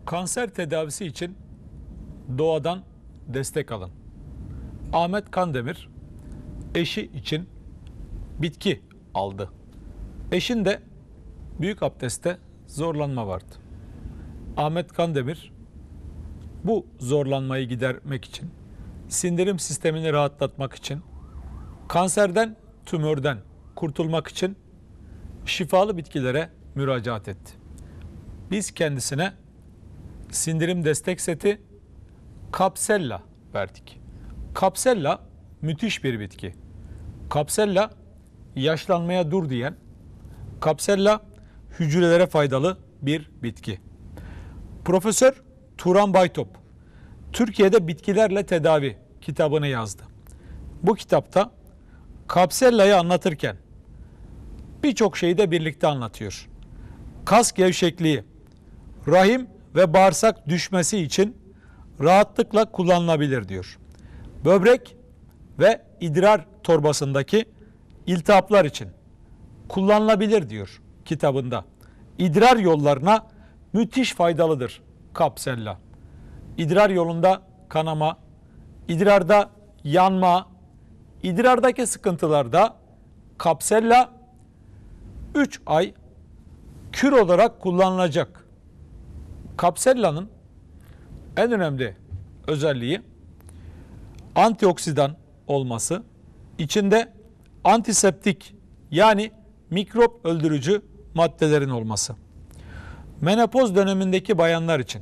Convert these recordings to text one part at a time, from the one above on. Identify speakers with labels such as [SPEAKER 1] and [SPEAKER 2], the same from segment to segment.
[SPEAKER 1] Kanser tedavisi için doğadan destek alın. Ahmet Kandemir eşi için bitki aldı. Eşinde büyük abdestte zorlanma vardı. Ahmet Kandemir bu zorlanmayı gidermek için, sindirim sistemini rahatlatmak için, kanserden, tümörden kurtulmak için şifalı bitkilere müracaat etti. Biz kendisine sindirim destek seti Kapsella verdik. Kapsella müthiş bir bitki. Kapsella yaşlanmaya dur diyen, Kapsella hücrelere faydalı bir bitki. Profesör Turan Baytop, Türkiye'de bitkilerle tedavi kitabını yazdı. Bu kitapta Kapsella'yı anlatırken birçok şeyi de birlikte anlatıyor. Kas gevşekliği, rahim ve bağırsak düşmesi için rahatlıkla kullanılabilir diyor. Böbrek ve idrar torbasındaki iltihaplar için kullanılabilir diyor kitabında. İdrar yollarına müthiş faydalıdır Kapsella. İdrar yolunda kanama, idrarda yanma, idrardaki sıkıntılarda Kapsella 3 ay kür olarak kullanılacak. Kapsella'nın en önemli özelliği antioksidan olması, içinde antiseptik yani mikrop öldürücü maddelerin olması. Menopoz dönemindeki bayanlar için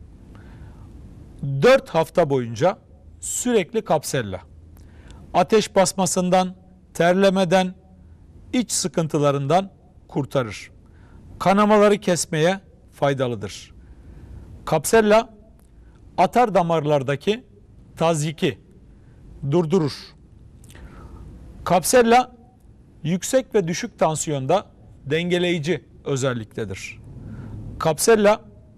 [SPEAKER 1] 4 hafta boyunca sürekli Kapsella. Ateş basmasından, terlemeden, iç sıkıntılarından kurtarır. Kanamaları kesmeye faydalıdır. Kapsella atar damarlardaki tazyiki durdurur. Kapsella yüksek ve düşük tansiyonda dengeleyici özelliktedir. Kapsella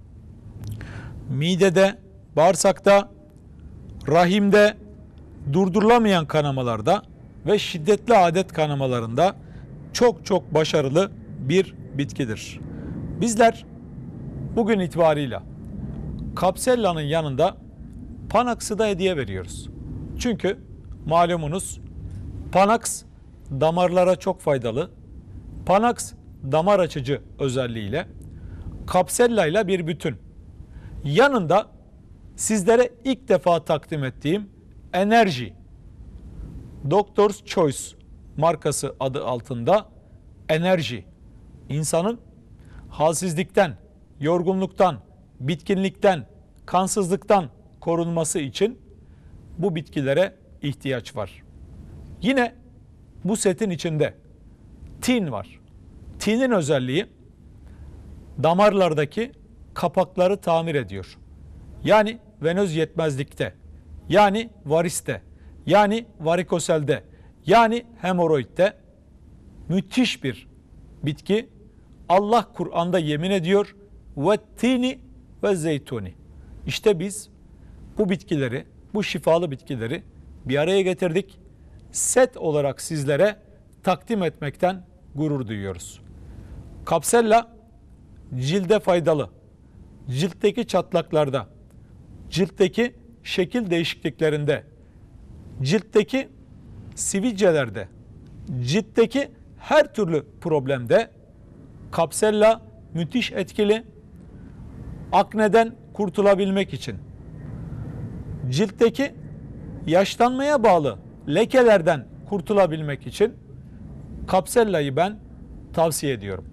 [SPEAKER 1] midede, bağırsakta, rahimde, durdurulamayan kanamalarda ve şiddetli adet kanamalarında çok başarılı bir bitkidir. Bizler bugün itibarıyla Kapsella'nın yanında Panax'ı da hediye veriyoruz. Çünkü malumunuz Panax damarlara çok faydalı. Panax damar açıcı özelliğiyle Kapsella ile bir bütün. Yanında sizlere ilk defa takdim ettiğim Enerji Doctor's Choice markası adı altında Enerji, insanın halsizlikten, yorgunluktan, bitkinlikten, kansızlıktan korunması için bu bitkilere ihtiyaç var. Yine bu setin içinde tin var. Tinin özelliği damarlardaki kapakları tamir ediyor. Yani venöz yetmezlikte, yani variste, yani varikoselde, yani hemoroidde müthiş bir bitki. Allah Kur'an'da yemin ediyor ve tini ve zeytuni. İşte biz bu bitkileri, bu şifalı bitkileri bir araya getirdik. Set olarak sizlere takdim etmekten gurur duyuyoruz. Kapsella cilde faydalı. Ciltteki çatlaklarda, ciltteki şekil değişikliklerinde, ciltteki sivilcelerde, ciltteki her türlü problemde Kapsella müthiş etkili. Akneden kurtulabilmek için, ciltteki yaşlanmaya bağlı lekelerden kurtulabilmek için Kapsella'yı ben tavsiye ediyorum.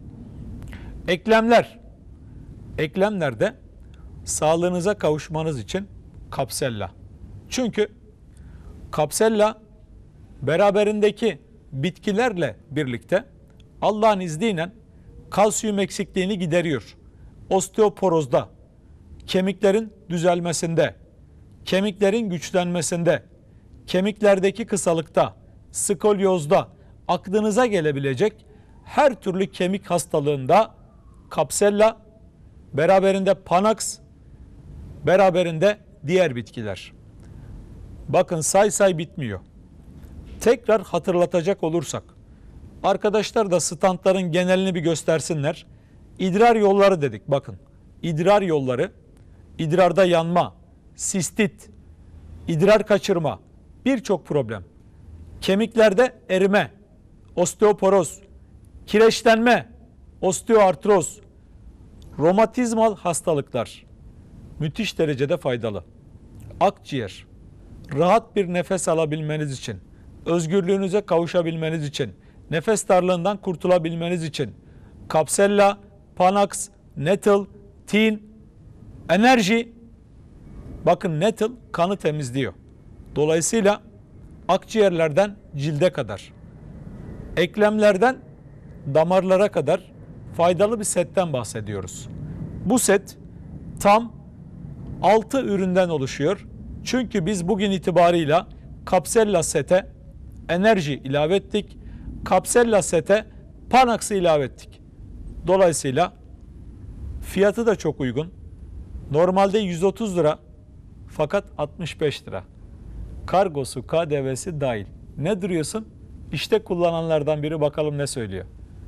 [SPEAKER 1] Eklemlerde sağlığınıza kavuşmanız için Kapsella. Çünkü Kapsella beraberindeki bitkilerle birlikte Allah'ın izniyle kalsiyum eksikliğini gideriyor. Osteoporozda, kemiklerin düzelmesinde, kemiklerin güçlenmesinde, kemiklerdeki kısalıkta, skolyozda, aklınıza gelebilecek her türlü kemik hastalığında Kapsella, beraberinde Panax, beraberinde diğer bitkiler. Bakın say bitmiyor. Tekrar hatırlatacak olursak, arkadaşlar da standların genelini bir göstersinler. İdrar yolları dedik, bakın. İdrar yolları idrarda yanma, sistit, idrar kaçırma, birçok problem. Kemiklerde erime, osteoporoz, kireçlenme, osteoartroz, romatizmal hastalıklar müthiş derecede faydalı. Akciğer, rahat bir nefes alabilmeniz için, özgürlüğünüze kavuşabilmeniz için, nefes darlığından kurtulabilmeniz için Kapsella, Panax, Nettle, Tin, Enerji. Bakın Nettle kanı temizliyor. Dolayısıyla akciğerlerden cilde kadar, eklemlerden damarlara kadar faydalı bir setten bahsediyoruz. Bu set tam 6 üründen oluşuyor. Çünkü biz bugün itibarıyla Kapsella sete Enerji ilave ettik. Kapsella sete Panax'ı ilave ettik. Dolayısıyla fiyatı da çok uygun. Normalde 130 lira fakat 65 lira. Kargosu, KDV'si dahil. Ne duruyorsun? İşte kullananlardan biri, bakalım ne söylüyor.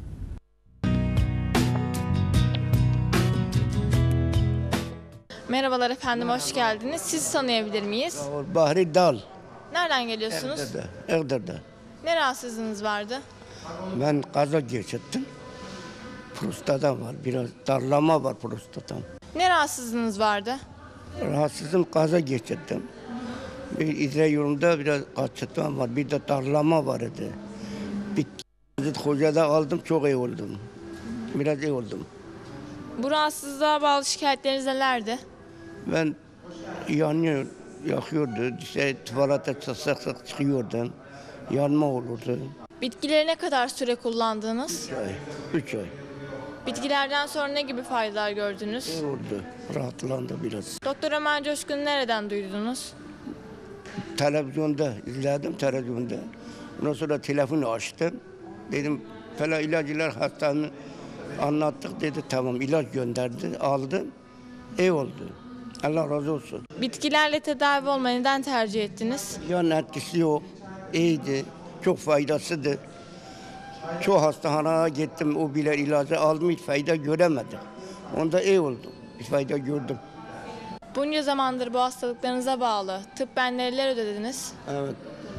[SPEAKER 2] Merhabalar efendim, hoş geldiniz. Sizi tanıyabilir miyiz?
[SPEAKER 3] Bahri Dal,
[SPEAKER 2] Nereden geliyorsunuz?
[SPEAKER 3] Iğdır'da.
[SPEAKER 2] Ne rahatsızlığınız vardı?
[SPEAKER 3] Ben kaza geçirdim. Prostatam var, biraz darlama var prostatam.
[SPEAKER 2] Ne rahatsızlığınız vardı?
[SPEAKER 3] Rahatsızım, kaza geçirdim. Bir idrar yolunda biraz kaçırtma var, bir de darlama var idi. Bitki hocada aldım, çok iyi oldum. Biraz iyi oldum.
[SPEAKER 2] Bu rahatsızlığa bağlı şikayetleriniz nelerdi?
[SPEAKER 3] Ben yanıyor, yakıyordu, işte tuvalete sık sık çıkıyordum. Yanma olurdu.
[SPEAKER 2] Bitkileri ne kadar süre kullandınız?
[SPEAKER 3] 3 ay, 3 ay.
[SPEAKER 2] Bitkilerden sonra ne gibi faydalar gördünüz?
[SPEAKER 3] İyi oldu, rahatlandı biraz.
[SPEAKER 2] Doktor Ömer Coşkun'u nereden duydunuz?
[SPEAKER 3] Televizyonda izledim, televizyonda. Ondan sonra telefonu açtım. Dedim falan ilacılar hastamı anlattık, dedi tamam, ilaç gönderdi, aldım. İyi oldu. Allah razı olsun.
[SPEAKER 2] Bitkilerle tedavi olmayı neden tercih ettiniz?
[SPEAKER 3] Yan etkisi yok, iyiydi, çok faydasıdır. Çok hastaneye gittim, o bile ilacı aldım, hiç fayda göremedim. Onda iyi oldu, bir fayda gördüm.
[SPEAKER 2] Bunca zamandır bu hastalıklarınıza bağlı tıbben neler ödediniz?
[SPEAKER 3] Evet,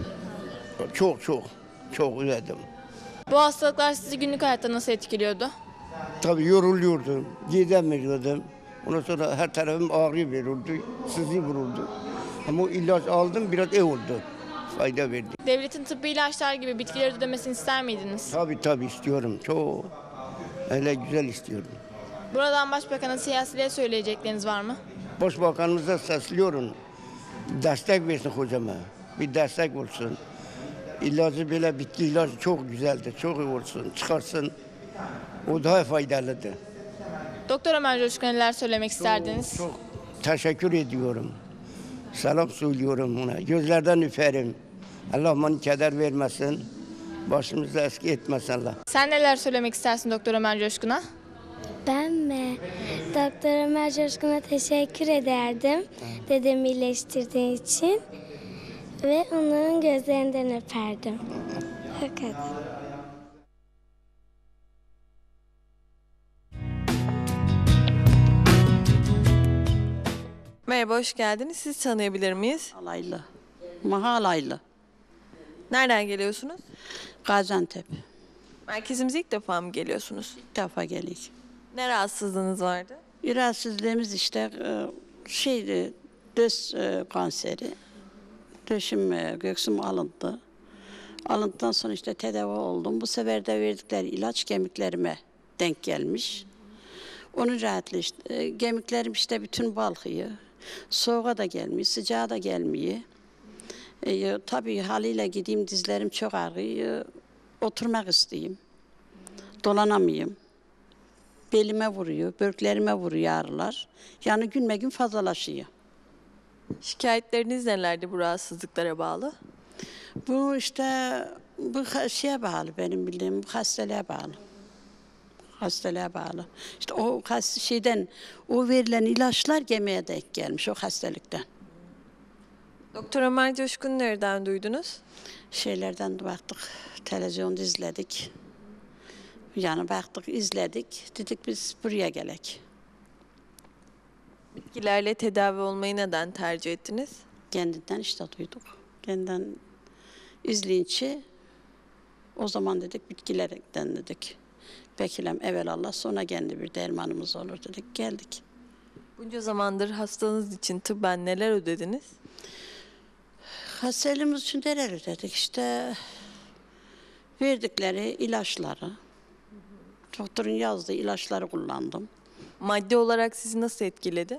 [SPEAKER 3] çok ödedim.
[SPEAKER 2] Bu hastalıklar sizi günlük hayatta nasıl etkiliyordu?
[SPEAKER 3] Tabii yoruluyordum, gidemiyordum. Ondan sonra her tarafım ağrı veriyordu, sızı vururdu. Ama o ilaç aldım, biraz iyi oldu, fayda verdi.
[SPEAKER 2] Devletin tıbbi ilaçlar gibi bitkileri ödemesini ister miydiniz?
[SPEAKER 3] Tabii istiyorum, çok. Öyle güzel istiyorum.
[SPEAKER 2] Buradan Başbakan'a, siyasiliğe söyleyecekleriniz var mı?
[SPEAKER 3] Başbakanımıza sesliyorum, destek versin hocama, bir destek olsun. İlacı böyle bitki ilacı çok güzeldi, çok iyi olsun, çıkarsın. O daha faydalıdır.
[SPEAKER 2] Doktor Ömer Coşkun'a neler söylemek isterdiniz?
[SPEAKER 3] Çok teşekkür ediyorum. Selam söylüyorum ona. Gözlerden üperim. Allah bana keder vermesin. Başımızı eski etmesin Allah.
[SPEAKER 2] Sen neler söylemek istersin Doktor Ömer Coşkun'a?
[SPEAKER 4] Ben mi? Doktor Ömer Coşkun'a teşekkür ederdim. Dedemi iyileştirdiği için. Ve onun gözlerinden öperdim. O kadar.
[SPEAKER 5] Merhaba, hoş geldiniz. Sizi tanıyabilir miyiz?
[SPEAKER 6] Alaylı. Mahalaylı.
[SPEAKER 5] Nereden geliyorsunuz?
[SPEAKER 6] Gaziantep.
[SPEAKER 5] Merkezimize ilk defa mı geliyorsunuz?
[SPEAKER 6] İlk defa geliyor.
[SPEAKER 5] Ne rahatsızlığınız vardı?
[SPEAKER 6] Rahatsızlığımız işte şeydi, döş kanseri. Döşüm, göğsüm alındı. Alındıktan sonra işte tedavi oldum. Bu sefer de verdikleri ilaç kemiklerime denk gelmiş. Onun rahatlığı işte, kemiklerim işte bütün balkıyor. Soğuğa da gelmiyor, sıcağa da gelmiyor. Tabii haliyle gideyim, dizlerim çok ağrıyor. Oturmak isteyeyim. Dolanamıyorum. Belime vuruyor, böğürlerime vuruyor ağrılar. Yani günme gün fazlalaşıyor.
[SPEAKER 5] Şikayetleriniz nelerdi bu rahatsızlıklara bağlı?
[SPEAKER 6] Bu işte bu şeye bağlı, benim bildiğim bu hastalığa bağlı. Hastalığa bağlı. İşte o şeyden o verilen ilaçlar gemiye denk gelmiş o hastalıktan.
[SPEAKER 5] Doktor Ömer Coşkun'u nereden duydunuz?
[SPEAKER 6] Şeylerden baktık, televizyonda izledik. Yani baktık, izledik. Dedik biz buraya gelek.
[SPEAKER 5] Bitkilerle tedavi olmayı neden tercih ettiniz?
[SPEAKER 6] Kendinden işte duyduk. Kendinden izleyince o zaman dedik bitkilerden dedik. Bekilem evvelallah sonra kendi bir dermanımız olur dedik. Geldik.
[SPEAKER 5] Bunca zamandır hastalığınız için tıbben neler ödediniz?
[SPEAKER 6] Hastalarımız için neler ödedik işte verdikleri ilaçları. Doktorun yazdığı ilaçları kullandım.
[SPEAKER 5] Maddi olarak sizi nasıl etkiledi?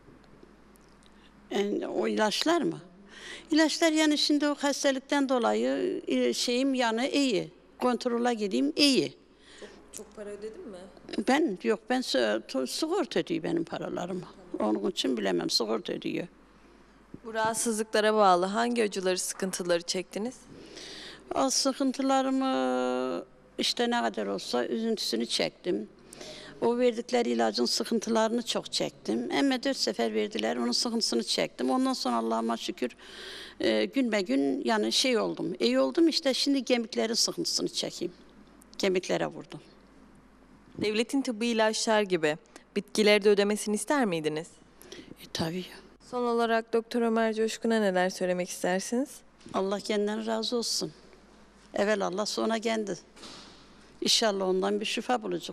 [SPEAKER 6] Yani o ilaçlar mı? İlaçlar yani şimdi o hastalıktan dolayı şeyim yani iyi. Kontrola gideyim iyi.
[SPEAKER 5] Çok para ödedin mi?
[SPEAKER 6] Ben sigorta ödüyor benim paralarımı. Onun için bilemem sigorta ödüyor.
[SPEAKER 5] Bu rahatsızlıklara bağlı hangi acıları, sıkıntıları çektiniz?
[SPEAKER 6] O sıkıntılarımı işte ne kadar olsa üzüntüsünü çektim. O verdikleri ilacın sıkıntılarını çok çektim. Ama 4 sefer verdiler, onun sıkıntısını çektim. Ondan sonra Allah'ıma şükür gün be gün yani şey oldum. İyi oldum işte şimdi kemiklerin sıkıntısını çekeyim. Kemiklere vurdum.
[SPEAKER 5] Devletin tıbbi ilaçlar gibi bitkileri de ödemesini ister miydiniz?
[SPEAKER 6] Tabii.
[SPEAKER 5] Son olarak Doktor Ömer Coşkun'a neler söylemek istersiniz?
[SPEAKER 6] Allah kendinden razı olsun. Evvel Allah sonra kendi. İnşallah ondan bir şifa bulacak.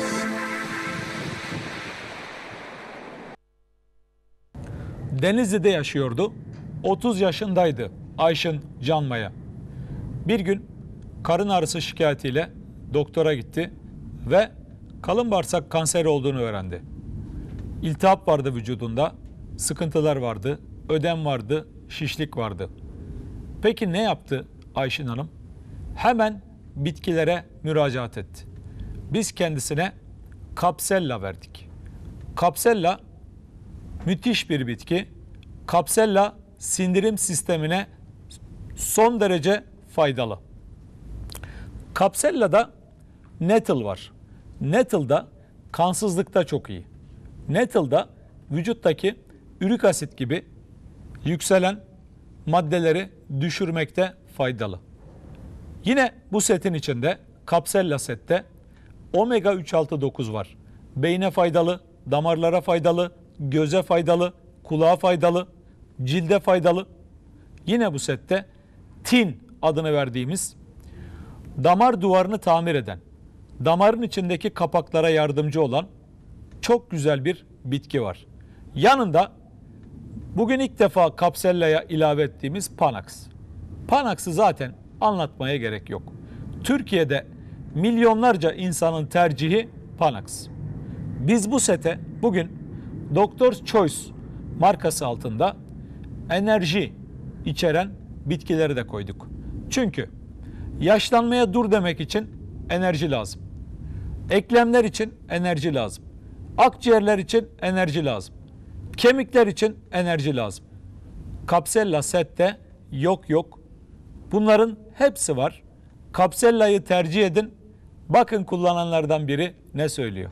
[SPEAKER 1] Denizli'de yaşıyordu. 30 yaşındaydı Ayşın Canmaya. Bir gün karın ağrısı şikayetiyle doktora gitti ve kalın bağırsak kanseri olduğunu öğrendi. İltihap vardı vücudunda, sıkıntılar vardı, ödem vardı, şişlik vardı. Peki ne yaptı Ayşin Hanım? Hemen bitkilere müracaat etti. Biz kendisine Kapsella verdik. Kapsella müthiş bir bitki. Kapsella sindirim sistemine son derece faydalı. Kapsella'da nettle var. Nettle'da kansızlıkta çok iyi. Nettle'da vücuttaki ürik asit gibi yükselen maddeleri düşürmekte faydalı. Yine bu setin içinde Kapsella sette omega 369 var. Beyne faydalı, damarlara faydalı, göze faydalı, kulağa faydalı, cilde faydalı. Yine bu sette tin adını verdiğimiz damar duvarını tamir eden, damarın içindeki kapaklara yardımcı olan çok güzel bir bitki var. Yanında bugün ilk defa Kapsella'ya ilave ettiğimiz Panax. Panax'ı zaten anlatmaya gerek yok. Türkiye'de milyonlarca insanın tercihi Panax. Biz bu sete bugün Doctor's Choice markası altında enerji içeren bitkileri de koyduk. Çünkü yaşlanmaya dur demek için enerji lazım. Eklemler için enerji lazım. Akciğerler için enerji lazım. Kemikler için enerji lazım. Kapsella sette yok. Bunların hepsi var. Kapsella'yı tercih edin. Bakın kullananlardan biri ne söylüyor.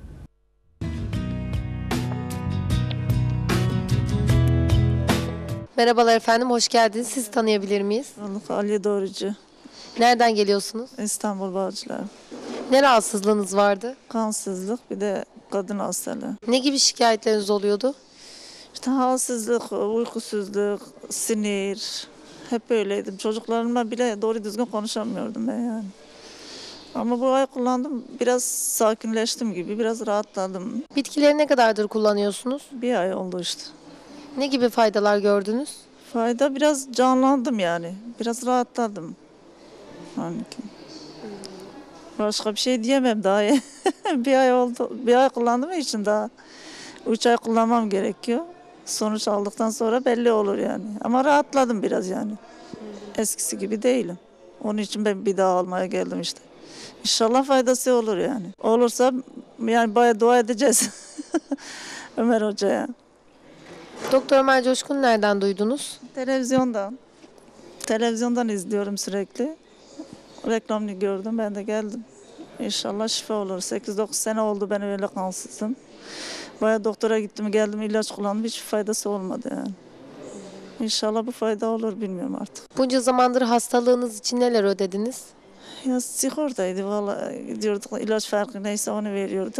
[SPEAKER 7] Merhabalar efendim, hoş geldiniz. Sizi tanıyabilir miyiz?
[SPEAKER 8] Ali Doğrucu,
[SPEAKER 7] Nereden geliyorsunuz?
[SPEAKER 8] İstanbul Bağcılar.
[SPEAKER 7] Ne rahatsızlığınız vardı?
[SPEAKER 8] Kansızlık bir de kadın hastalığı.
[SPEAKER 7] Ne gibi şikayetleriniz oluyordu?
[SPEAKER 8] İşte halsizlik, uykusuzluk, sinir. Hep böyleydim. Çocuklarımla bile doğru düzgün konuşamıyordum ben yani. Ama bu ay kullandım. Biraz sakinleştim gibi, biraz rahatladım.
[SPEAKER 7] Bitkileri ne kadardır kullanıyorsunuz?
[SPEAKER 8] Bir ay oldu işte.
[SPEAKER 7] Ne gibi faydalar gördünüz?
[SPEAKER 8] Fayda biraz canlandım yani. Biraz rahatladım. Sanki. Başka bir şey diyemem daha. Bir ay oldu. Bir ay kullandığım için daha 3 ay kullanmam gerekiyor. Sonuç aldıktan sonra belli olur yani. Ama rahatladım biraz yani. Eskisi gibi değilim. Onun için ben bir daha almaya geldim işte. İnşallah faydası olur yani. Olursa yani bayağı dua edeceğiz. Ömer Hoca'ya.
[SPEAKER 7] Doktor Ömer Coşkun nereden duydunuz?
[SPEAKER 8] Televizyondan. Televizyondan izliyorum sürekli. Reklamını gördüm, ben de geldim. İnşallah şifa olur. 8-9 sene oldu ben öyle kansızım. Bayağı doktora gittim, geldim, ilaç kullandım. Hiçbir faydası olmadı yani. İnşallah bu fayda olur, bilmiyorum artık.
[SPEAKER 7] Bunca zamandır hastalığınız için neler ödediniz?
[SPEAKER 8] Ya sigortaydı vallahi, gidiyorduk, ilaç farkı neyse onu veriyorduk.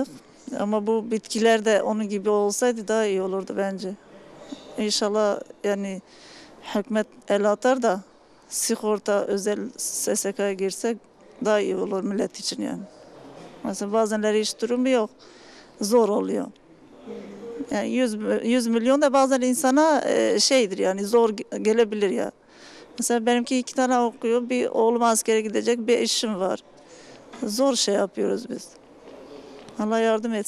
[SPEAKER 8] Ama bu bitkiler de onun gibi olsaydı daha iyi olurdu bence. İnşallah yani hükümet el atar da sigorta özel SSK'ya girsek daha iyi olur millet için yani. Mesela bazenleri hiç durumu yok. Zor oluyor. Yani 100 milyon da bazen insana şeydir yani zor gelebilir ya. Mesela benimki 2 tane okuyor. Bir oğlum askere gidecek, bir eşim var. Zor şey yapıyoruz biz. Allah yardım etsin.